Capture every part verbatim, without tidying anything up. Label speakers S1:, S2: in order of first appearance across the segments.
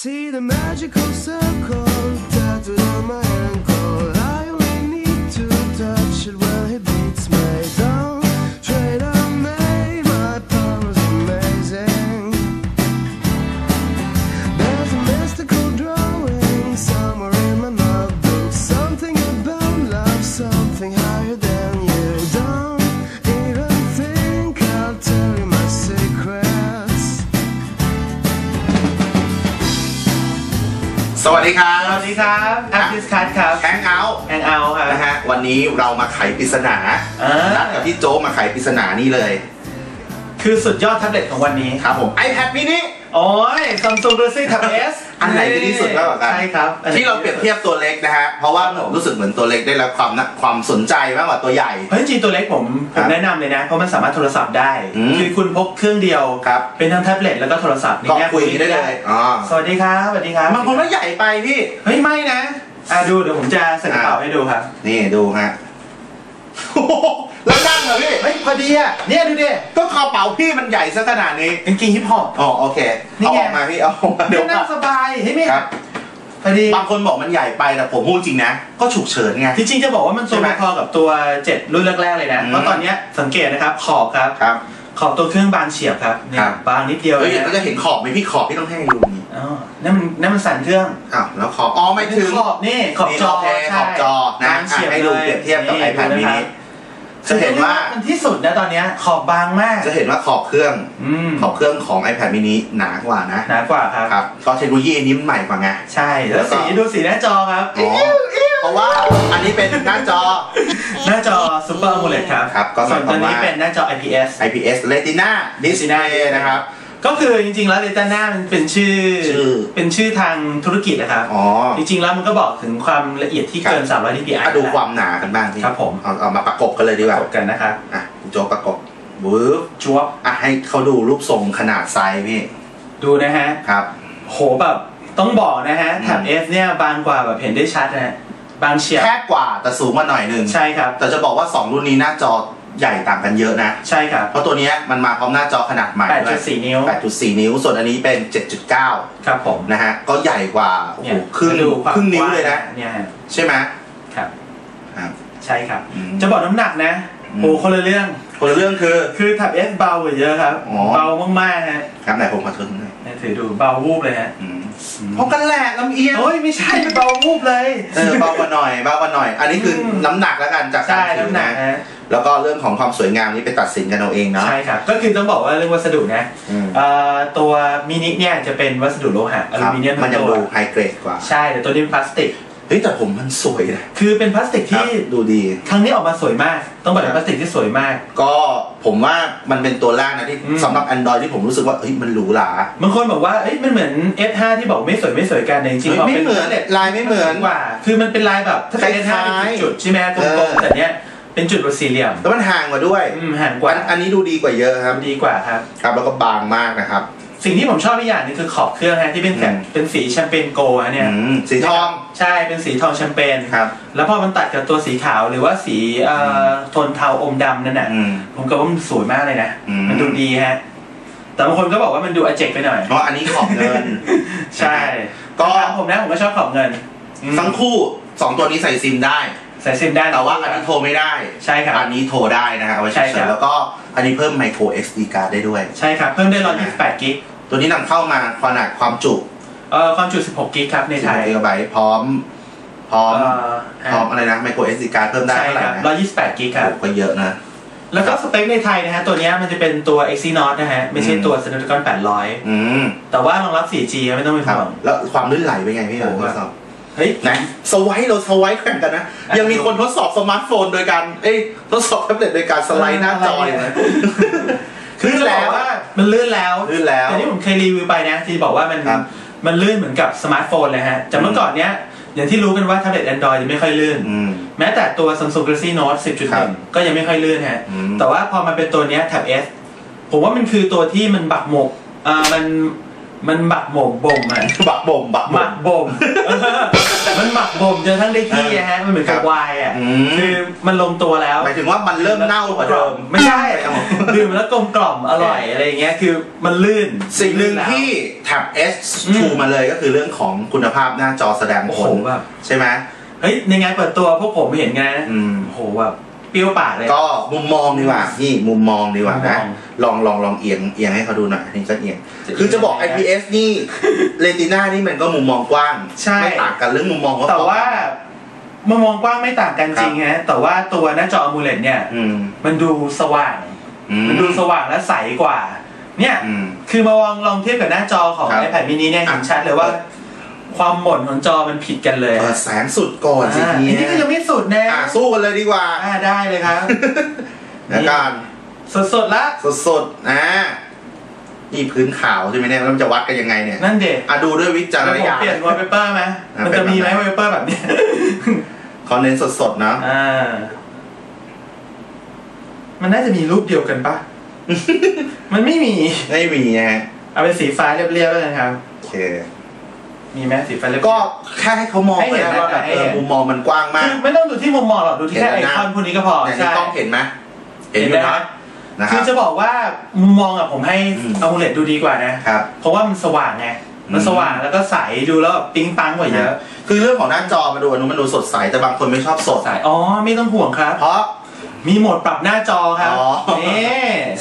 S1: See the magical circle tattooed on my ankle. I only need to touch it when he beats me down. Trade on me, my power's amazing. There's a mystical drawing somewhere in my notebook. Something about love, something higher than you. Don't even think I'll tell you my secrets.
S2: สวัสดีครับ
S3: สวัสดีครับแอปพิสคัทครับ
S2: แฮงเอาท์
S3: แฮงเอาท์ครับ
S2: นะฮะวันนี้เรามาไขปริศนานัดกับพี่โจมาไขปริศนานี่เลย
S3: คือสุดยอดแท็บเล็ตของวันนี้
S2: ครับผม iPad mini
S3: โอ้ย Samsung Galaxy Tab เอส
S2: อันไหนดีที่สุดแล้วกัน
S3: ใช่ครับ
S2: ที่เราเปรียบเทียบตัวเล็กนะฮะเพราะว่าผมรู้สึกเหมือนตัวเล็กได้รับความความสนใจมากกว่าตัวใหญ่
S3: เพราะจริงๆตัวเล็กผมผมแนะนำเลยนะเพราะมันสามารถโทรศัพท์ได้คือคุณพกเครื่องเดียวเป็นทั้งแท็บเล็ตแล้วก็โทรศัพท์
S2: ก็คุยได้เลย
S3: สวัสดีครับสวัสดีครับ
S2: บางคนว่าใหญ่ไปพี่
S3: เฮ้ยไม่นะอ่ะดูเดี๋ยวผมจะใส่กระเป๋าให้ดูครับ
S2: นี่ดูฮะแล้วนั่งเหรอพี่เฮ้ยพอดีอ่ะ
S3: เนี่ยดูดิ
S2: ก็กระเป๋าพี่มันใหญ่ซะขนาดนี้
S3: กางเกงฮิปฮอป
S2: อ๋อโอเคเอาออกมาพี่เอา
S3: เดี๋ยวนั่งสบายเฮ้ยแม่พอดี
S2: บางคนบอกมันใหญ่ไปแต่ผมพูดจริงนะก็ฉุกเฉินไง
S3: จริงๆจะบอกว่ามันตัวพอกับตัวเจ็ดรุ่นแรกๆเลยนะเพราะตอนนี้สังเกตนะครับขอบครับขอบตัวเครื่องบางเฉียบครับเนี่ยบางนิดเดียว
S2: เลยแล้วจะเห็นขอบไหมพี่ขอบพี่ต้องให้ดูนี่
S3: อ๋อนั่นมันนั่นมันสั่นเครื่อง
S2: อ้าวแล้วขอบอ๋อไม่ถึง
S3: ขอบนี่ขอบจอ
S2: ขอบจอนะให้ดูเปรียบเทียบกับ iPad miniจะเห็นว่า
S3: มันที่สุดนะตอนนี้ขอบบางมาก
S2: จะเห็นว่าขอบเครื่องขอบเครื่องของ iPad mini หนากว่านะ
S3: หนากว่าครับ
S2: ครับก็เทคโนโลยีนี้มันใหม่กว่าไง
S3: ใช่แล้วสีดูสีหน้าจอครับ
S2: เพราะว่าอันนี้เป็นหน้าจอ
S3: หน้าจอ Super AMOLED ครับ
S2: ครับก็
S3: ส่วนตัวนี้เป็นหน้าจอ ไอ พี เอส
S2: ไอ พี เอส Retina Display นะครับ
S3: ก็คือจริงๆแล้ว Retina มันเป็นชื่อเป็นชื่อทางธุรกิจนะครับจริงๆแล้วมันก็บอกถึงความละเอียดที่เกินสามร้อย ดี พี ไอ
S2: ดูความหนากันบ้างที่
S3: ครับผม
S2: เอาเอามาประกบกันเลยดีกว่า
S3: ประกบกันนะครับ
S2: อ่ะโจประกบบึ๊บ
S3: จั๊ว
S2: อ่ะให้เขาดูรูปทรงขนาดไซส์พี่
S3: ดูนะฮะ
S2: ครับ
S3: โหแบบต้องบอกนะฮะแท็บ เอส เนี่ยบางกว่าแบบเห็นได้ชัดนะฮะบางเฉียบ
S2: แคบกว่าแต่สูงกว่าหน่อยนึง
S3: ใช่ครับ
S2: แต่จะบอกว่าสองรุ่นนี้หน้าจอใหญ่ต่างกันเยอะนะ
S3: ใช่ครับ
S2: เพราะตัวนี้มันมาพร้อมหน้าจอขนาดใหม่
S3: แปดจุดสี่ นิ้ว
S2: แปดจุดสี่ นิ้วส่วนอันนี้เป็น เจ็ดจุดเก้า
S3: ครับผม
S2: นะฮะก็ใหญ่กว่าโอ้โหครึ่งครึ่งนิ้วเลยนะ
S3: เนี่ย
S2: ใช่ไหม
S3: ครับ
S2: ครับ
S3: ใช่ครับจะบอกน้ำหนักนะโอ้คนละเรื่อง
S2: คนละเรื่องคือ
S3: คือแท็บ เอส เบากว่าเยอะครับเบามากๆฮะ
S2: ครับไหนผมขอทดหน่อย
S3: ถือดูเบาวูบเลยฮะ
S2: เพราะกันแหละลำเอียง
S3: โอ้ยไม่ใช่เบาวูบเลย
S2: เออเบากว่าหน่อยเบากว่าหน่อยอันนี้คือน้ำหนักแล้วกันจากการ
S3: ถือนะ
S2: แล้วก็เรื่องของความสวยงามนี้ไปตัดสินกันเอาเองเนาะ
S3: ใช่ครับก็คือต้องบอกว่าเรื่องวัสดุนะตัวมินิเนี่ยจะเป็นวัสดุโลหะอลูมิเนียม
S2: มันจะดูไฮเกรดกว่า
S3: ใช่แต่ตัวนี้เป็นพลาสติก
S2: เฮ้ยแต่ผมมันสวยนะ
S3: คือเป็นพลาสติกที่
S2: ดูดี
S3: ครั้งนี้ออกมาสวยมากต้องบอกเป็นพลาสติกที่สวยมาก
S2: ก็ผมว่ามันเป็นตัวแรกนะที่สำหรับ Android ที่ผมรู้สึกว่าเฮ้ยมันหรูหรา
S3: บางคนบอกว่าเอ้ยมันเหมือน เอส ห้า ที่บอกไม่สวยไม่สวยกันจริง
S2: ๆไม่เหมือนลายไม่เหมือน
S3: กว่าคือมันเป็นลายแบบถ้าเป็น เอส ห้า เป็นจุดใช่ไหมกลมๆแต่เนี้ยเป็นจุดสี่เหลี่ยม
S2: แล้วมันห่างกว่าด้วย
S3: ห่างกว่า
S2: อันนี้ดูดีกว่าเยอะครับ
S3: ดีกว่าครับ
S2: ครับแล้วก็บางมากนะครับ
S3: สิ่งที่ผมชอบอีกอย่างนึงคือขอบเครื่องฮะที่เป็นแบบเป็นสีแชมเปญโกลฮะเนี่ย
S2: สีทอง
S3: ใช่เป็นสีทองแชมเปญ
S2: ครับ
S3: แล้วพอมันตัดกับตัวสีขาวหรือว่าสีโทนเทาอมดำนั่นน่ะผมก็ว่ามันสวยมากเลยนะมันดูดีฮะแต่บางคนก็บอกว่ามันดูอเจกไปหน่อย
S2: เพราะอันนี้ขอบเงิน
S3: ใช่ก็ผมนะผมก็ชอบขอบเงิน
S2: ทั้งคู่สองตัวนี้ใส่ซิมได้
S3: ใส่ซิมได้
S2: แต่ว่าอันนี้โทรไม่ได้
S3: ใช่ครับ
S2: อันนี้โทรได้นะฮะเอาไว้ใช้แล้วก็อันนี้เพิ่ม micro เอส ดี card ได้ด้วย
S3: ใช่ครับเพิ่มได้หนึ่งร้อยยี่สิบแปดกิก
S2: ตัวนี้นำเข้ามาขนาดความจุ
S3: เอ่อความจุสิบหกกิกครับในไทย
S2: สิบหกกิกะไบต์พร้อมพร้อมพร้อมอะไรนะ micro เอส ดี card เพิ่มได้เท่าไหร่นะ
S3: หนึ่งร้อยยี่สิบแปดกิกครับ
S2: ก็เยอะนะ
S3: แล้วก็สเปคในไทยนะฮะตัวนี้มันจะเป็นตัว Exynos นะฮะไม่ใช่ตัว Snapdragon แปดร้อย
S2: อืม
S3: แต่ว่ารองรับ โฟร์จี ไม่ต้องไปห่วง
S2: แล้วความลื่นไหลเป็นไงพี่โอ้ครับ
S3: เฮ้ย
S2: ไหนสไวป์เราสไวป์แข่งกันนะยังมีคนทดสอบสมาร์ทโฟนโดยการเอ้ยทดสอบแท็บเล็ตโดยการสไลด์หน้าจออยู่นะ
S3: คือจะบอกว่ามันลื่นแล้ว
S2: ลื่นแล้ว
S3: แต่ที่ผมเคยรีวิวไปนะที่บอกว่ามันมันลื่นเหมือนกับสมาร์ทโฟนเลยฮะจากเมื่อก่อนเนี้ยอย่างที่รู้กันว่าแท็บเล็ต Android ยังไม่ค่อยลื่นแม้แต่ตัว Samsung Galaxy Note สิบจุดหนึ่ง ก็ยังไม่ค่อยลื่นฮะแต่ว่าพอมันเป็นตัวเนี้ย Tab เอส ผมว่ามันคือตัวที่มันบักหมกอ่ามันมันหมักหม่มบ่มอ่ะ
S2: บักบ่มบัก
S3: หมักบ่มมันหมักบ่มจนทั้งได้ที่ฮะมันเหมือนกับไวน์อ่ะคือมันลงตัวแล้ว
S2: หมายถึงว่ามันเริ่มเน่ากว่าเดิม
S3: ไม่ใช่ดื่มแล้วกลมกล่อมอร่อยอะไรอย่างเงี้ยคือมันลื่น
S2: สิ่งหนึ่งที่แท็บ เอส ชูมาเลยก็คือเรื่องของคุณภาพหน้าจอแสดงผลใช่ไหม
S3: เฮ้ยในงานเปิดตัวพวกผมเห็นไงโอ้โหแบบเปรี้ยวปากเลย
S2: ก็มุมมองดีกว่านี่มุมมองดีกว่านะลองลองลองเอียงเอียงให้เขาดูหน่อยนี่ก็เอียงคือจะบอก ไอ พี เอส นี่เรติน่านี่มันก็มุมมองกว้างไม่ต่างกันเรื่องมุมมอง
S3: แต่ว่ามุมมองกว้างไม่ต่างกันจริงฮะแต่ว่าตัวหน้าจอ AMOLED เนี่ยมันดูสว่างมันดูสว่างและใสกว่าเนี่ยคือมาลองลองเทียบกับหน้าจอของ iPad mini เนี่ยเห็นชัดเลยว่าความหม่นของจอมันผิดกันเลย
S2: แสงสุดก่อนสิที
S3: นี้นี่ก็ยังไม่สุดนะ
S2: สู้กันเลยดีกว่า
S3: ได้เลยครับ
S2: แล้วกัน
S3: สดๆละ
S2: สดๆนะนี่พื้นขาวใช่ไหมเนี่ยแล้วมันจะวัดกันยังไงเนี่ย
S3: นั่นเด็ก
S2: อ่ะดูด้วยวิจารณญาณ
S3: เปลี่ยนวอลเปเปอร์ไหมมันจะมีไหมวอลเปเปอร์แบบนี้
S2: เขาเน้นสดๆนะ
S3: อ่ามันน่าจะมีรูปเดียวกันปะมันไม่มี
S2: ไม่มีไง
S3: เอาเป็นสีฟ้าเรียบๆแล้วกันครับ
S2: โอเค
S3: มีไหมสีฟ้าเรียบ
S2: ก็แค่ให้เขามองไปได้ว่าแบบเออมุมมองมันกว้างมาก
S3: ไม่ต้องดูที่มุมมองหรอกดูที่แค่ไอคอนพวกนี้ก็พอ
S2: ใช่กล้องเห็นไหมเห็นอยู่นะ
S3: คือจะบอกว่ามุมมองอะผมให้ AMOLED ดูดีกว่านะเพราะว่ามันสว่างไงมันสว่างแล้วก็ใสดูแล้วปิ๊งปังกว่าเยอะ
S2: คือเรื่องของหน้าจอมาดูอนุมันดูสดใสแต่บางคนไม่ชอบสด
S3: ใสอ๋อไม่ต้องห่วงครับ
S2: เพราะ
S3: มีโหมดปรับหน้าจอครับนี่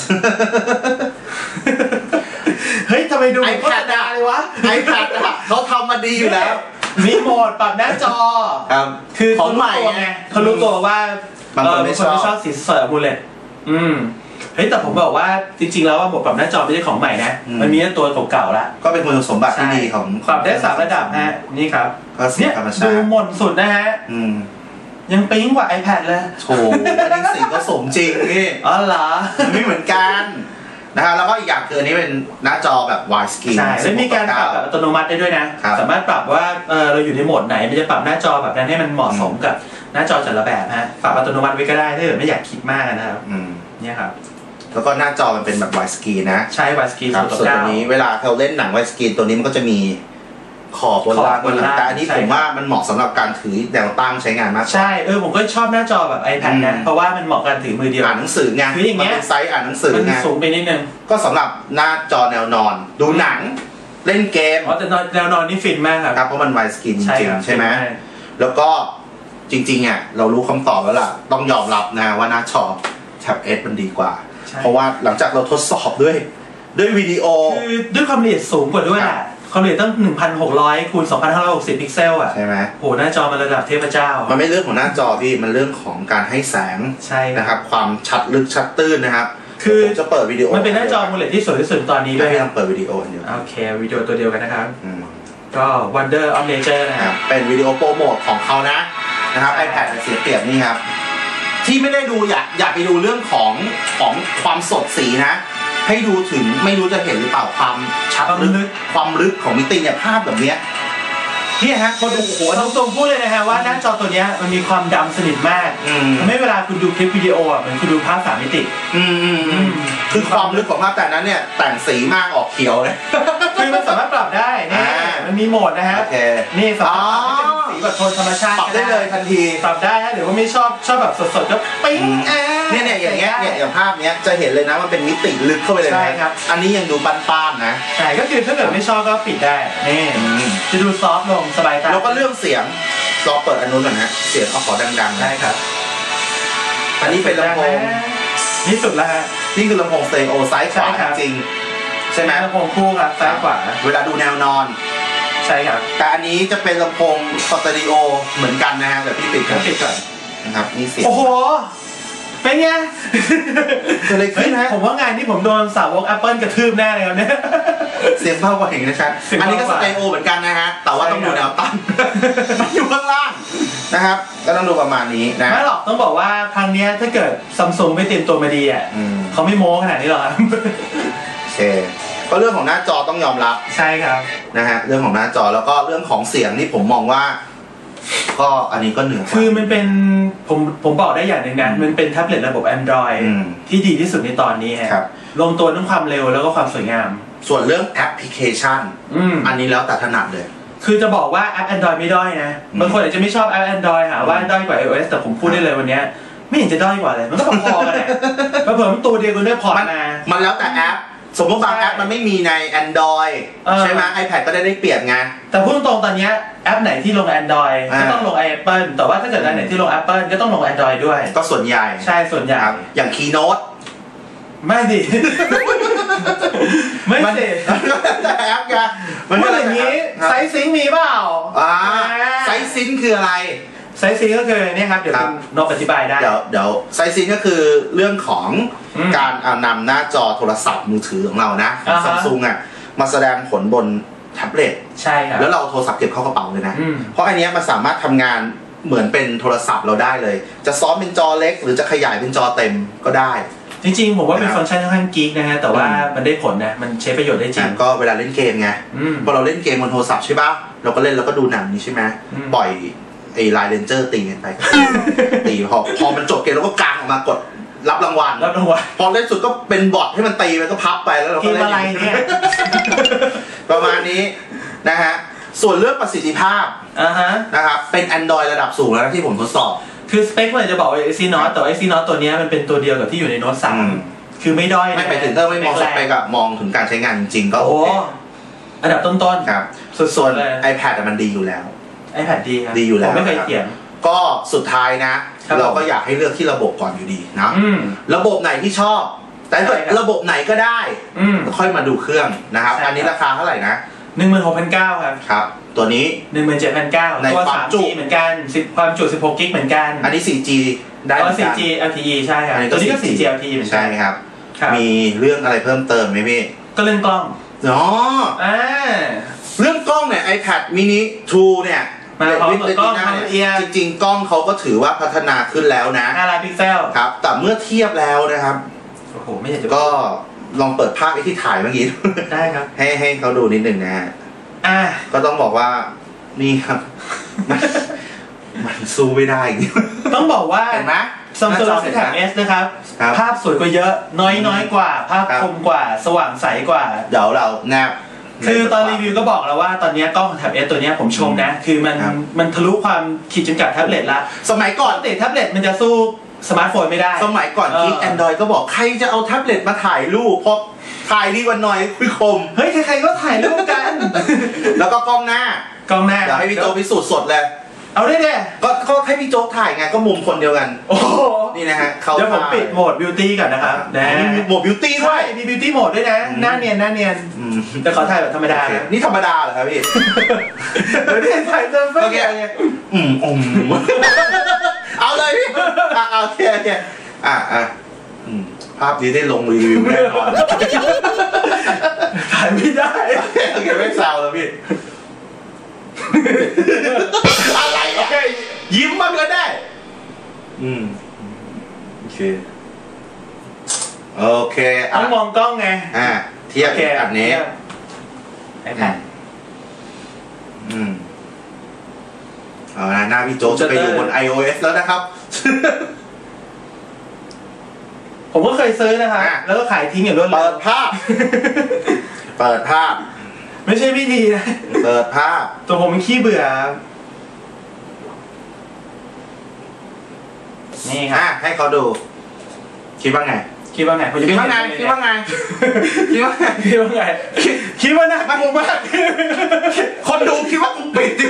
S3: เฮ้ยทำไมดู
S2: ไอแพดอะ
S3: เลยวะ
S2: ไอแพดอะเขาทำมาดีอยู่แล้ว
S3: มีโหมดปรับหน้าจอคือ
S2: ของใหม่
S3: ไงเขารู้ตัวว่า
S2: บางคนไม่
S3: ชอบสีสด AMOLED อืมเฮ้ยแต่ผมบอกว่าจริงๆแล้วว่าโหมดปรับหน้าจอไม่ใช่ของใหม่นะมันมีตัวเก่าๆแล้ว
S2: ก็เป็นคุณสมบัติที่ดีของ
S3: ปรับได้สามระดับฮะนี่ครับเนี่ยดูหม่นสุดนะฮะยังปิ๊งกว่า iPad เลย
S2: โอ้อันนี้สีก็สมจริงนี่
S3: อ๋อเหรอ
S2: ไม่เหมือนกันนะฮะแล้วก็อีกอย่างคืออันนี้เป็นหน้าจอแบบ wide screen
S3: ใช่แล้วมีการปรับแบบอัตโนมัติได้ด้วยนะสามารถปรับว่าเออเราอยู่ในโหมดไหนมันจะปรับหน้าจอแบบนั้นให้มันเหมาะสมกับหน้าจอแต่ละแบบฮะปรับอัตโนมัติไว้ก็ได้ถ้าเกิดไม่อยากคิดมากนะครับเนี่ยครับ
S2: แล้วก็หน้าจอมันเป็นแบบ wide screen นะ
S3: ใช่ wide screen
S2: ส่วนตัวนี้เวลาเราเล่นหนัง wide screen ตัวนี้มันก็จะมีขอบบนล่างบนล่างแต่อันนี้ผมว่ามันเหมาะสำหรับการถือแนวตั้งใช้งานมาก
S3: ใช่เออผมก็ชอบหน้าจอแบบ iPad นะเพราะว่ามันเหมาะการถือมือเดียว
S2: อ่านหนังสือไง
S3: คืออย่างเงี้ย
S2: ไซส์อ่านหนังสือไง
S3: สูงไปนิดนึง
S2: ก็สำหรับหน้าจอแนวนอนดูหนังเล่นเกม
S3: อ๋อแต่แนวนอนนี่ฟินมากครับ
S2: ครับเพราะมัน wide screen จริงๆใช่ไหมแล้วก็จริงๆอ่ะเรารู้คำตอบแล้วล่ะต้องยอมรับนะว่าหน้าจอแท็บ เอส มันดีกว่าเพราะว่าหลังจากเราทดสอบด้วยด้วยวิดีโอ
S3: คือด้วยความละเอียดสูงกว่าด้วยแหละความละเอียดตั้ง หนึ่งพันหกร้อย คูณ สองพันห้าร้อยหกสิบ พิกเซลอ่ะ
S2: ใช่ไหม
S3: โหหน้าจอมันระดับเทพเจ้า
S2: มันไม่เรื่องของหน้าจอพี่มันเรื่องของการให้แสง
S3: ใช่
S2: นะครับความชัดลึกชัดตื้นนะครับ
S3: คือ
S2: จะเปิดวิดีโอ
S3: มันเป็นหน้าจอ AMOLED ที่สวยที่สุดตอนนี้ด้วย
S2: ให้ลองเปิดวิดีโอเดียว
S3: โอเควิดีโอตัวเดียวกันนะครับก็ Wonder of Nature นะครับ
S2: เป็นวิดีโอโปรโมทของเขานะนะครับ iPad เสียเปรียบนี่ครับที่ไม่ได้ดูอยากอยากไปดูเรื่องของของความสดสีนะให้ดูถึงไม่รู้จะเห็นหรือเปล่าความชัดลึกความลึกของมิติเนี่ยภาพแบบเนี้ยเนี่ยฮะคนดูโอ้โห
S3: ตรงๆพูดเลยนะฮะว่าหน้าจอตัวนี้มันมีความดำสนิทมากทำให้เวลาคุณดูคลิปวิดีโออ่ะเหมือนคุณดูภาพสามมิติ
S2: คือความลึกของภาพแต่นั้นเนี่ยแต่งสีมากออกเขียวเลย
S3: คือมันสามารถปรับได้นี่มันมีโหมดนะฮะนี่สามารถปรับเป็นสีแบบโทนธรรมชาติ
S2: ปรับได้เลยทันที
S3: ปรับได้ฮะหรือว่าไม่ชอบชอบแบบสดๆก็ปิ๊ง
S2: เนี่ยเนี่ยอย่างเงี้ยเนี่ยอย่างภาพเนี้ยจะเห็นเลยนะมันเป็นมิติลึกเข้าไปเลยนะครับอันนี้ยังดูบ้านๆนะ
S3: ใช่ก็คือถ้าเกิดไม่ชอบก็ปิดได้นี่จะดูซอฟต์ลงสบายตา
S2: แล้วก็เรื่องเสียงลองเปิดอันนู้นหน่อยฮะเสียงเอาขอดังๆ
S3: ได้ครับ
S2: อันนี้เป็นลำโพง
S3: นี่สุดแล้วฮะ
S2: นี่คือลำโพงสเตอริโอซ้ายขวาจริงใช่ไหม
S3: ลำโพงคู่ครับซ้ายขวา
S2: เวลาดูแนวนอน
S3: ใช่ครับ
S2: แต่อันนี้จะเป็นลำโพงสเตอริโอเหมือนกันนะฮะเดี๋ยวพี่ปิดก่อน
S3: ปิดก่อน
S2: นะครับนี่เสียง
S3: โอ้โหเป็นไง
S2: เกิดอะไรขึ้นฮะ
S3: ผมว่างานที่ผมโดนสาวก Apple กระทืบแน่เลยครับเนี่ย
S2: เสียงเบากว่าเห็นนะครับอันนี้ก็สเตอริโอเหมือนกันนะฮะแต่ว่าต้องดูแนวตั้งมันอยู่ข้างล่างนะครับก็ต้องดูประมาณนี้นะ
S3: ไม่หรอกต้องบอกว่าครั้งนี้ถ้าเกิด Samsung ไม่เตรียมตัวมาดีอ่ะเขาไม่โม้ขนาดนี้หรอกครับ
S2: โอเคก็เรื่องของหน้าจอต้องยอมรับ
S3: ใช่ครับ
S2: นะฮะเรื่องของหน้าจอแล้วก็เรื่องของเสียงนี่ผมมองว่าก็อันนี้ก็เหนือ
S3: คือมันเป็นผมผมบอกได้อย่างหนึ่งนะมันเป็นแท็บเล็ตระบบ Android ที่ดีที่สุดในตอนนี้ฮะลงตัวทั้งความเร็วแล้วก็ความสวยงาม
S2: ส่วนเรื่องแอปพลิเคชัน
S3: อืม
S2: อันนี้แล้วแต่ถนัดเลย
S3: คือจะบอกว่าแอป Android ไม่ด้อยนะบางคนอาจจะไม่ชอบแอป Android หาว่าด้อยกว่า iOS แต่ผมพูดได้เลยวันนี้ไม่เห็นจะด้อยกว่าเลยมันก็พอๆกันแหละเพิ่มตัวเดียวกันด้วยพอร์ตมา
S2: มันแล้วแต่แอปสมมติบางแอปมันไม่มีใน Android ใช่ไหม iPad ก็ได้ได้เปรียบไงแต่
S3: พูดตรงตอนนี้แอปไหนที่ลง Android ก็ต้องลง Apple แต่ว่าถ้าเกิดอันไหนที่ลง Apple ก็ต้องลง Android ด้วย
S2: ก็ส่วนใหญ่
S3: ใช่ส่วนใหญ่
S2: อย่าง Keynote
S3: ไม่ดิไม่สิ
S2: แอปกัน
S3: มันก็อย่างนี้ไซซิงมีเปล่า
S2: อ่าไซซิงคืออะไร
S3: ไซซิงก็คือเนี่ยครับเดี๋ยวคุณนกอธิบายได้
S2: เดี๋ยวเดี๋ยวไซซิงก็คือเรื่องของการเอานำหน้าจอโทรศัพท์มือถือของเรานะซัมซุงอ่ะมาแสดงผลบนแท็บเล็ต
S3: ใช่ครับ
S2: แล้วเราโทรศัพท์เก็บเข้ากระเป๋าเลยนะเพราะอันนี้มันสามารถทำงานเหมือนเป็นโทรศัพท์เราได้เลยจะซ้อมเป็นจอเล็กหรือจะขยายเป็นจอเต็มก็ได้
S3: จริงๆผมว่าเป็นฟังก์ชันค่อนข้างกิ๊กนะฮะแต่ว่ามันได้ผลนะมันใช้ประโยชน์ได้จริง
S2: ก็เวลาเล่นเกมไงพอเราเล่นเกมบนโทรศัพท์ใช่ป่ะเราก็เล่นแล้วก็ดูหนังนี่ใช่ไหมปล่อยไอ้ไลน์เรนเจอร์ตีกันไปตีพอพอมันจบเกมเราก็กางออกมากดรับรางวัล
S3: รับรางวัล
S2: พอเล่นสุดก็เป็นบอทให้มันตีมันก็พับไปแล้วเราก็
S3: เล่นอะไรเนี่ย
S2: ประมาณนี้นะฮะส่วนเรื่องประสิทธิภาพนะครับเป็น Android ระดับสูงแล้วที่ผมทดสอบ
S3: คือสเปคมันจะบอกว่า Exynos แต่ว่า Exynos ตัวนี้มันเป็นตัวเดียวกับที่อยู่ในโน้ตสามคือไม่ด้อย
S2: ไม่ไปถึงถ้าไม่มองสเปคอะมองถึงการใช้งานจริงๆก็โอเค
S3: อันดับต้น
S2: ๆครับส่วน iPad มันดีอยู่แล้ว
S3: iPad ดีครับ
S2: ดีอยู่แล้ว
S3: ผมไม่เคยเถียง
S2: ก็สุดท้ายนะเราก็อยากให้เลือกที่ระบบก่อนอยู่ดีนะระบบไหนที่ชอบแต่ระบบไหนก็ได้ค่อยมาดูเครื่องนะครับอันนี้ราคาเท่าไหร่นะ
S3: หนึ่งหมื่นหกพันเก้าร้อย ครับ
S2: ครับตัวนี้
S3: หนึ่งหมื่นเจ็ดพันเก้าร้อย ตัว สามจี เหมือนกันความจุสิบหกกิกเหมือนกัน
S2: อันนี้ สี่จี ได้เหมือนกัน
S3: สี่จี แอล ที อี ใช่ครับตัวนี้ก็ สี่จี แอล ที อี เหมือนกัน
S2: ใช่ครับมีเรื่องอะไรเพิ่มเติมไหมพี่
S3: ก็เรื่องกล้อง
S2: อ๋อ
S3: อ่า
S2: เรื่องกล้องเนี่ย iPad mini ทูเนี่ย
S3: มาพร้อมกับกล้องละเอียด
S2: จริงๆกล้องเขาก็ถือว่าพัฒนาขึ้นแล้วนะ
S3: ห้าล้านพิกเซล
S2: ครับแต่เมื่อเทียบแล้วนะครับ
S3: โอ้โหไม่อยากจะ
S2: ก็ลองเปิดภาพไอ้ที่ถ่ายเมื่อกี้
S3: ได้ครับ
S2: ให้ให้เขาดูนิดหนึ่งนะฮะ
S3: อ่า
S2: ก็ต้องบอกว่านี่ครับมันสู้ไม่ได้
S3: ต้องบอกว่า
S2: เห็นไหม
S3: Samsung Galaxy Tab เอส นะครับภาพสวยกว่าเยอะน้อยน้อยกว่าภาพคมกว่าสว่างใสกว่า
S2: เดี๋ยวเราแนบ
S3: คือตอนรีวิวก็บอกแล้วว่าตอนนี้กล้องของ Tab เอส ตัวนี้ผมชมนะคือมันมันทะลุความขีดจำกัดแท็บเล็ตละ
S2: สมัยก่อน
S3: ติดแท็บเล็ตมันจะสู้สมาร์ทโฟนไม่ได้
S2: สมัยก่อนคิด Android ก็บอกใครจะเอาแท็บเล็ตมาถ่ายรูปเพราะถ่ายดีกว่าหน่อยคุยคม
S3: เฮ้ยใครๆก็ถ่ายรูปกัน
S2: แล้วก็กล้องหน้าก
S3: ล้องหน้า
S2: เดี๋ยวให้พี่โจ๊กพิสูจน์สดเลย
S3: เอาได้เนี่ย
S2: ก็เขาให้พี่โจ๊กถ่ายไงก็มุมคนเดียวกัน
S3: โอ้
S2: นี่นะฮะ
S3: เดี๋ยวผมปิดโหมดบิวตี้ก่อนนะครับนะ
S2: มีโหมดบิวตี้ด้วย
S3: มีบิวตี้โหมดด้วยนะหน้าเนียนหน้าเนียนแต่ขอถ่ายแบบธรรมดา
S2: นี่ธรรมดาเหรอครับพี่
S3: เดี๋ยวนี่ถ่ายเติม
S2: โอเคอืมอืมเอาเลยพี่อ่ะโอเคโอเคอ่ะอ่ะภาพนี้ได้ลงรีวิวแน่นอน
S3: ถ่ายไม่ได้
S2: โอเคไม่แซวแล้วพี่อะไรโอเคยิ้มบ้างก็ได้อืมโอเคโอเค
S3: ต้องมองกล้องไง
S2: อ่าเทียบอันนี้
S3: ไอแพด
S2: อืมเอาละหน้าพี่โจ๊กจะไปอยู่บน iOS แล้วนะครับ
S3: ผมก็เคยซื้อนะครับแล้วก็ขายทิ้งอย่างรวดเร็ว
S2: เปิดภาพเปิดภาพ
S3: ไม่ใช่วิธีนะ
S2: เปิดภาพ
S3: ตัวผมมันขี้เบื่อนี่ครับ
S2: ให้เขาดูคิดว่าไง
S3: คิดว่าไง
S2: คิดว่าไงคิดว่าไงคิดว่าไง
S3: คิดว่าไงคิดว่าน่ากลัวมาก
S2: คนดูคิดว่ากูปิดดิ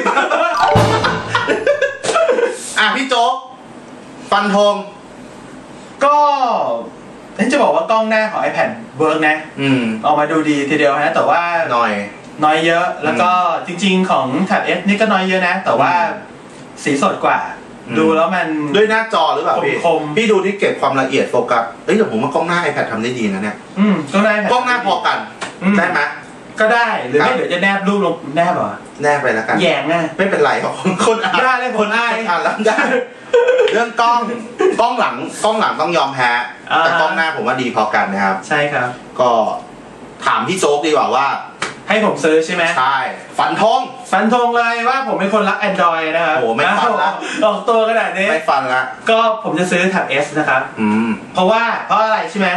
S2: อ่ะพี่โจ๊กฟันธง
S3: ก็จะบอกว่ากล้องหน้าของ iPad เวิร์กนะออกมาดูดีทีเดียวนะแต่ว่า
S2: หน่อย
S3: น้อยเยอะแล้วก็จริงๆของ Tab เอส นี่ก็น้อยเยอะนะแต่ว่าสีสดกว่าดูแล้วมัน
S2: ด้วยหน้าจอหรือเปล่าพี่พี่ดูที่เก็บความละเอียดโฟกัสเฮ้ยแต่ผมว่ากล้องหน้า iPad ทำได้ดีนะเนี่ย
S3: อืมกล้องหน้า
S2: กล้องหน้าพอกันได้ไหม
S3: ก็ได้หรือไม่เดี๋ยวจะแนบรูปลงแนบเหรอ
S2: แนบไปแล้วกัน
S3: แยงไง
S2: ไม่เป็นไรของคนอ่าน
S3: ได้เลยคนอ่าน
S2: อ่านแล้วได้เรื่องกล้องกล้องหลังกล้องหลังต้องยอมแพ้แต่กล้องหน้าผมว่าดีพอกันนะครับ
S3: ใช่ครับ
S2: ก็ถามพี่โจ๊กดีกว่าว่า
S3: ให้ผมซื้อใช่ไหม
S2: ใช่ฟันธง
S3: ฟันธงเลยว่าผมเป็นคนรัก Android นะครับ
S2: โอ้ไม่ฟันละ
S3: ออกตัวขนาดนี้
S2: ไม่ฟันละ
S3: ก็ผมจะซื้อ Tab เอส นะครับ
S2: อืม
S3: เพราะว่าเพราะอะไรใช่ไหม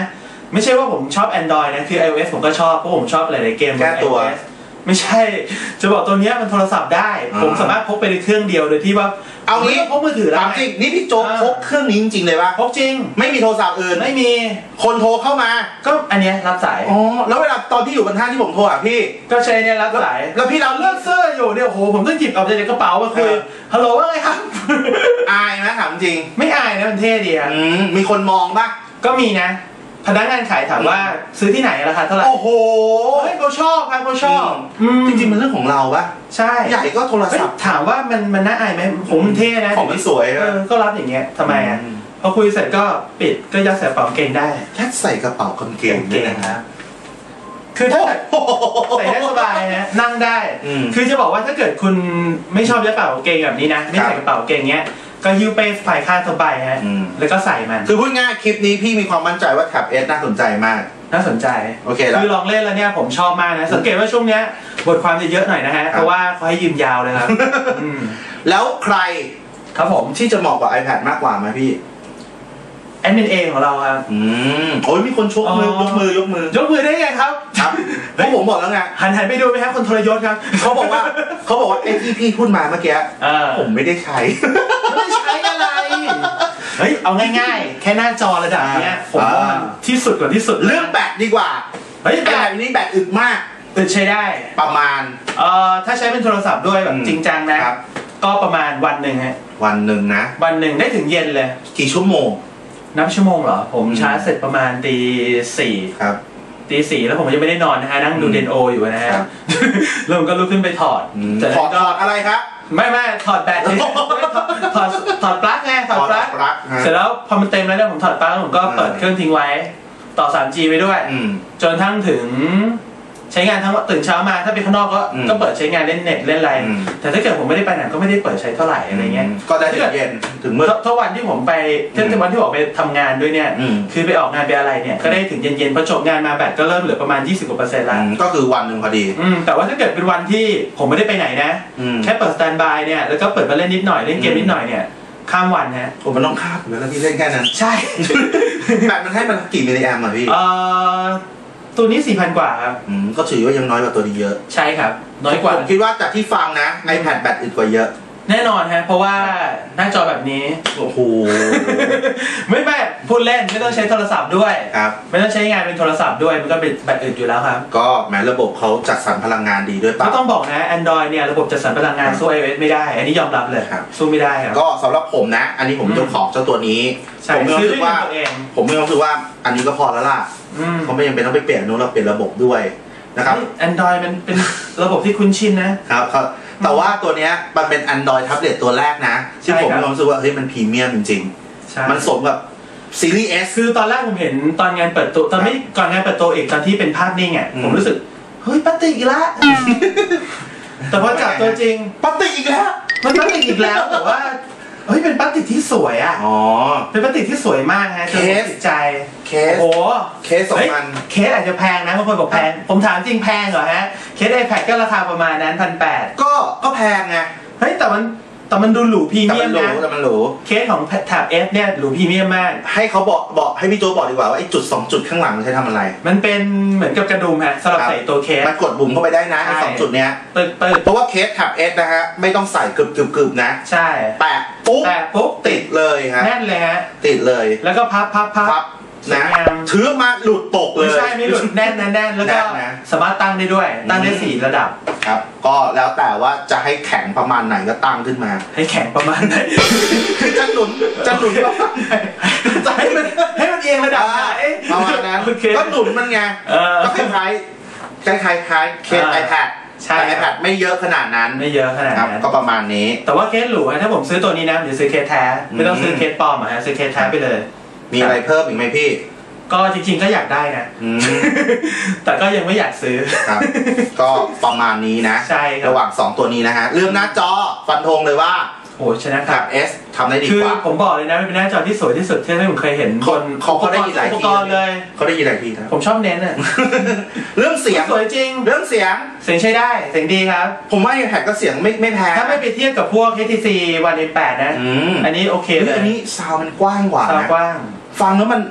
S3: ไม่ใช่ว่าผมชอบ Android นะคือ iOS ผมก็ชอบเพราะผมชอบหลายๆเกมบน iOS ไม่ใช่จะบอกตัวเนี้ยมันโทรศัพท์ได้ผมสามารถพกไปในเครื่องเดียวโดยที่ว่า
S2: เอางี้
S3: พกมือถือแล้ว
S2: จริงนี่พี่โจ๊กพกเครื่องนี้จริงๆเลยป่ะ
S3: พกจริง
S2: ไม่มีโทรศัพท์อื่น
S3: ไม่มี
S2: คนโทรเข้ามา
S3: ก็อันเนี้ยรับสาย
S2: อ๋อแล้วเวลาตอนที่อยู่บนห้างที่ผมโทรหาพี่
S3: ก็ใช้เนี่ยรับสาย
S2: แล้วพี่เรา
S3: เลือกเสื้ออยู่เนี่ยโอ้โหผมต้องหยิบออกจากกระเป๋ามาคุยฮัลโหลว่าไงครับ
S2: อายไหมถามจริง
S3: ไม่อายนะมันเท่ดีครับ
S2: มีคนมองป่ะ
S3: ก็มีนะพนักงานขายถามว่าซื้อที่ไหนราคาเท่าไหร่
S2: โอ้โห
S3: เฮ้ยเขาชอบครับเขาชอบ
S2: จริงๆมันเรื่องของเราปะ
S3: ใช่
S2: ใหญ่ก็โทรศัพท์
S3: ถามว่ามันมันน่าอายไหมผมมันเท่นะ
S2: ของมันสวย
S3: เออก็รับอย่างเงี้ยทำไมอ่ะพอคุยเสร็จก็ปิดก็ยัดใส่กระเป๋ากางเกงได้
S2: ยัดใส่กระเป๋ากางเกงได้นะครับ
S3: คือถ้าใส่ได้สบายนะนั่งได้คือจะบอกว่าถ้าเกิดคุณไม่ชอบยัดกระเป๋ากางเกงแบบนี้นะไม่ใส่กระเป๋ากางเกงเงี้ยก็ฮิ้วไปฝ่ายข้างสบายฮะแล้วก็ใส่มัน
S2: คือพูดง่ายคลิปนี้พี่มีความมั่นใจว่าแท็บเอสน่าสนใจมาก
S3: น่าสนใจ
S2: โอเคแล้ว
S3: คือลองเล่นแล้วเนี่ยผมชอบมากนะสังเกตว่าช่วงเนี้ยบทความจะเยอะหน่อยนะฮะเพราะว่าเขาให้ยืมยาวเลยครับ
S2: แล้วใคร
S3: ครับผม
S2: ที่จะเหมาะกับ iPad มากกว่าไหมพี่
S3: แอดมินเองของเราครับ
S2: อืมโอ้ยมีคนชกมือยกมือยกมือย
S3: กมือได้ไงครับ
S2: ครับเพราะผมบอกแล้วไง
S3: หันหันไปดูไหมครับคนทรยศครับ
S2: เขาบอกว่าเขาบอกว่าไอ้ที่พี่พูดมาเมื่อกี้ผมไม่ได้ใช้
S3: ไม่ได้ใช้อะไรเฮ้ยเอาง่ายๆแค่หน้าจอระดับเนี้ยผมว่ามันที่สุดกว่าที่สุด
S2: เรื่องแบตดีกว่า
S3: เฮ้ยแบต
S2: นี้แบตอึดมาก
S3: อึดใช้ได้
S2: ประมาณ
S3: เอ่อถ้าใช้เป็นโทรศัพท์ด้วยแบบจริงจังนะก็ประมาณวันหนึ่งฮะ
S2: วันหนึ่งนะ
S3: วันหนึ่งได้ถึงเย็นเลย
S2: กี่ชั่วโมง
S3: นับชั่วโมงเหรอผมชาร์จเสร็จประมาณตีสี่
S2: ครับ
S3: ตีสี่แล้วผมยังไม่ได้นอนนะฮะนั่งดูเดนโออยู่นะฮะแล้วผมก็ลุกขึ้นไปถอด
S2: ถอดอะไรครับ
S3: ไม่ไม่ถอดแบตถอดถอดปลั๊กไงถอดปลั๊กเสร็จแล้วพอมันเต็มแล้วเนี่ยผมถอดปลั๊กแล้วผมก็เปิดเครื่องทิ้งไว้ต่อ ทรีจี ไปด้วยจนทั้งถึงใช้งานทั้งวันตื่นเช้ามาถ้าไปข้างนอกก็ก็เปิดใช้งานเล่นเน็ตเล่นอะไรแต่ถ้าเกิดผมไม่ได้ไปไหนก็ไม่ได้เปิดใช้เท่าไหร่อะไรเงี้ย
S2: ก็ได้ถึงเย็นถึงมืด
S3: ถ้าวันที่ผมไปถ้าวันที่ผมไปทำงานด้วยเนี่ยคือไปออกงานไปอะไรเนี่ยก็ได้ถึงเย็นๆพอจบงานมาแบตก็เริ่มเหลือประมาณยี่สิบกว่าเปอร์เซ็นต์ละ
S2: ก็คือวันหนึ่งพอดี
S3: แต่ว่าถ้าเกิดเป็นวันที่ผมไม่ได้ไปไหนนะแค่เปิดสแตนด์บายเนี่ยแล้วก็เปิดมาเล่นนิดหน่อยเล่นเกมนิดหน่อยเนี่ยข้ามวันฮะ
S2: ผมมันต้องข้ามอยู่แล้วที่เล่นแค่นั้น
S3: ใช่
S2: แบตมันให้มันกี่มิลลิแอมป์อ่ะพี่
S3: ตัวนี้ สี่พัน กว่าครับ
S2: ก็ถือว่ายังน้อยกว่าตัวนี้เยอะ
S3: ใช่ครับน้อยกว่า
S2: ผมคิดว่าจากที่ฟังนะ iPad แบตอึดกว่าเยอะ
S3: แน่นอนฮะเพราะว่าหน้าจอแบบนี้
S2: โอ้โห
S3: ไม่ไม่พูดเล่นไม่ต้องใช้โทรศัพท์ด้วย
S2: ครับ
S3: ไม่ต้องใช้งานเป็นโทรศัพท์ด้วยมันก็เป็นแบตอึดอยู่แล้วครับ
S2: ก็แม้ระบบเขาจัดสรรพลังงานดีด้วยป่ะ
S3: ก็ต้องบอกนะ Android เนี่ยระบบจัดสรรพลังงานสู้ iOS ไม่ได้อันนี้ยอมรับเลยครับสู้ไม่ได้ครับ
S2: ก็สำหรับผมนะอันนี้ผมเจ้าของเจ้าตัวนี้
S3: ผมรู้สึกว่า
S2: ผมมีความรู้สึกว่าอันนี้ก็พอแล้วล่ะเขาไม่จำเป็นต้องไปเปลี่ยนนู้นเราเปลี่ยนระบบด้วยนะครับ
S3: Android มันเป็นระบบที่คุ้นชิน
S2: นะครับแต่ว่าตัวนี้มันเป็น Android แท็บเล็ตตัวแรกนะที่ผมมีความรู้สึกว่าเฮ้ยมันพรีเมียมจริงๆมันสมกับซีรีส์ S
S3: คือตอนแรกผมเห็นตอนงานเปิดตัวตอนไม่ก่อนงานเปิดตัวอีกตอนที่เป็นภาพนิ่งอ่ะผมรู้สึกเฮ้ยพลาสติกอีกแล้วแต่พอจับตัวจริง
S2: พลาสติกอีกแล้ว
S3: มันพลาสติกอีกแล้วแต่ว่าเฮ้ยเป็นพลาสติกที่สวยอ่ะอ๋อเป็นพลาสติกที่สวยมากฮะ
S2: เคส
S3: ใจ
S2: เคส
S3: โอ้
S2: เคสสองพัน
S3: เคสอาจจะแพงนะบางคนบอกแพงผมถามจริงแพงเหรอฮะเคส iPad ก็ราคาประมาณนั้น พันแปดร้อย
S2: ก็ก็แพงไง
S3: เฮ้ยแต่มันแต่มันดูหรูพรีเมียมนะ
S2: แต่มันหรู
S3: เคสของแท็บ S เนี่ยหรูพรีเมียมมาก
S2: ให้เขาบอกบอกให้พี่โจบอกดีกว่าว่าไอ้จุดสองจุดข้างหลังมันใช้ทำอะไร
S3: มันเป็นเหมือนกับกระดุมฮะสำหรับใส่ตัวเคส
S2: มันกดปุ่มเข้าไปได้นะไอ้สองจุดเนี้ย
S3: ตึกตึก
S2: เพราะว่าเคสแท็บ S นะฮะไม่ต้องใส่กึบกึบกึบนะ
S3: ใช่
S2: แปะปุ๊บ
S3: แปะปุ๊บ
S2: ติดเลยฮะ
S3: แน่นเลยฮะ
S2: ติดเลย
S3: แล้วก็พับพับพับ
S2: นะถือมาหลุดตกเลย
S3: ไม่ใช่ไม่หลุดแน่นแน่นแล้วก็สามารถตั้งได้ด้วยตั้งได้สี่ระดับ
S2: ครับก็แล้วแต่ว่าจะให้แข็งประมาณไหนก็ตั้งขึ้นมา
S3: ให้แข็งประมาณไหน
S2: คือจะหนุนจะหนุนประมาณไหน
S3: จะให้มันให้มันเอียงระดับไหน
S2: ประมาณนั้นก็หนุนมันไงก็คล้ายคล้ายคล้ายคล้ายเคส iPad ใช่ iPad ไม่เยอะขนาดนั้น
S3: ไม่เยอะขนาดนั้น
S2: ก็ประมาณนี้
S3: แต่ว่าเคสหรูถ้าผมซื้อตัวนี้นะหรือซื้อเคสแท้ไม่ต้องซื้อเคสปลอมอ่ะซื้อเคสแท้ไปเลย
S2: มีอะไรเพิ่มอีกไหมพี่
S3: ก็จริงๆก็อยากได้นะแต่ก็ยังไม่อยากซื้อ
S2: ครับก็ประมาณนี้นะ
S3: ใช่
S2: ระหว่างสองตัวนี้นะฮะเรื่องหน้าจอฟันธงเลยว่า
S3: โอ้ชนะครับ
S2: S ทำได้ดีกว่า
S3: คือผมบอกเลยนะมันเป็นหน้าจอที่สวยที่สุดที่ผมเคยเห็นคน
S2: เขาเขาได้ยินหลายที
S3: เลย
S2: เขาได้ยินหลายทีนะ
S3: ผมชอบเน้นอ่ะ
S2: เรื่องเสียง
S3: สวยจริง
S2: เรื่องเสียง
S3: เสียงใช้ได้เสียงดีครับ
S2: ผมว่า iPad ก็เสียงไม่ไม่แพ้
S3: ถ้าไม่ไปเทียบกับพวก เอช ที ซี วัน เอ แปด นะอันนี้โอเคเลย
S2: อันนี้ซาวด์มันกว้างกว่า
S3: นะกว้าง
S2: ฟังแล้วมัน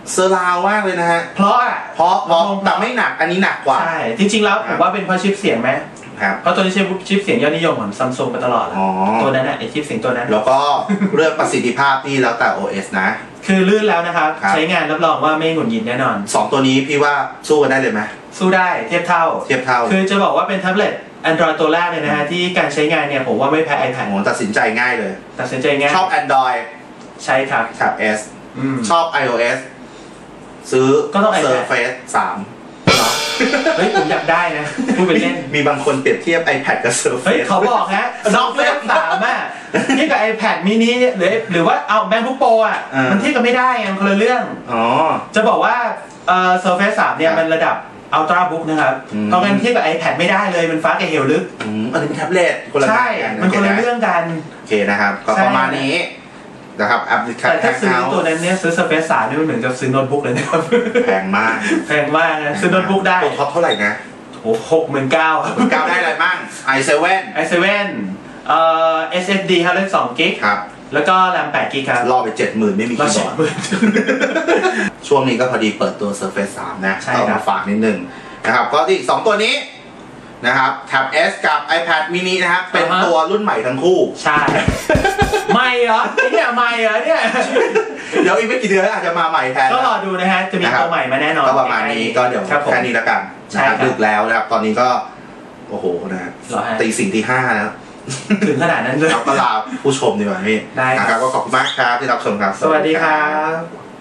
S2: เซอร์ราวมากเลยนะฮะ
S3: เพราะอ่ะ
S2: เพราะเพราะแต่ไม่หนักอันนี้หนักกว่า
S3: ใช่จริงๆแล้วผมว่าเป็นเพราะชิปเสียงไหม
S2: ครับ
S3: เพราะตัวนี้ใช้ชิปเสียงยอดนิยมของซัมซุงมาตลอดตัวนั้นน่ะไอชิปเสียงตัวนั้น
S2: แล้วก็เรื่องประสิทธิภาพนี่แล้วแต่ โอ เอส นะ
S3: คือลื่นแล้วนะครับใช้งานรับรองว่าไม่หงุดหงิดแน่นอน
S2: สองตัวนี้พี่ว่าสู้กันได้เลยไหม
S3: สู้ได้เทียบเท่า
S2: เทียบเท่า
S3: คือจะบอกว่าเป็นแท็บเล็ต Android ตัวแรกเลยนะฮะที่การใช้งานเนี่ยผมว่าไม่แพ้ iPad
S2: ผมตัดสินใจง่ายเลย
S3: ตัดสินใจง่าย
S2: ชอบ Android
S3: ใช่ครับ
S2: ครับ S ชอบ iOS ซื้อ Surface สาม
S3: เฮ้ยผมอยากได้นะพูดไปเล่น
S2: มีบางคนเปรียบเทียบ iPad กับ Surface
S3: เฮ้ยเขาบอกฮะ Surface สามอ่ะเทียบกับ iPad mini หรือหรือว่าเอา MacBook Pro อ่ะมันเทียบกันไม่ได้ไงมันคนละเรื่องอ๋อจะบอกว่าเอ่อ Surface สามเนี่ยมันระดับ Ultra Book นะครับเพราะงั้นเทียบกับ iPad ไม่ได้เลยมันฟ้ากับเหวลึก
S2: อันนี้เป็นแท็บเล็ตคนละ
S3: ใช่มันคนละเรื่องกัน
S2: โอเคนะครับก็ประมาณนี้นะครับแอปพลิเคชัน
S3: แต่ถ้าซื้อตัวนั้นเนี่ยซื้อ Surface สามนี่มันเหมือนกับซื้อโน้ตบุ๊กเลยนะครับ
S2: แพงมาก
S3: แพงมากนะซื้อโน้ตบุ๊กได้
S2: ตัวท็อปเท่าไหร่นะ
S3: โอ้หกหมื่นเก้า
S2: หมื่นเก้าได้อะไรบ้าง ไอ เซเว่น
S3: ไอ เซเว่น เอ่อ เอส เอส ดี ห้าร้อยสองกิก
S2: ครับ
S3: แล้วก็แรมแปดกิกครับ
S2: รอไป เจ็ดหมื่น ไม่มีคีย์บอร์ดช่วงนี้ก็พอดีเปิดตัว Surface สามนะต้องมาฝากนิดนึงนะครับก็ที่สองตัวนี้นะครับ Tab S กับ iPad mini นะครับเป็นตัวรุ่นใหม่ทั้งคู่
S3: ใช่ใหม่เหรอเนี่ยใหม่เหรอเนี่ย
S2: เดี๋ยวอีกไม่กี่เดือนอาจจะมาใหม่แทน
S3: ก็รอดูนะฮะจะมีตัวใหม่มาแน่นอน
S2: ก็ประมาณนี้ก็เดี๋ยวแค่นี้แล้วกันนะครับดึกแล้วนะครับตอนนี้ก็โอ้โหนะตีสี่ตีห้าแล้ว
S3: ถึงขนาดนั้นเลย
S2: ก็ลาผู้ชมดีกว่าพี่นะครับก็ขอบคุณมากครับที่รับชมครับ
S3: สวัสดีครับ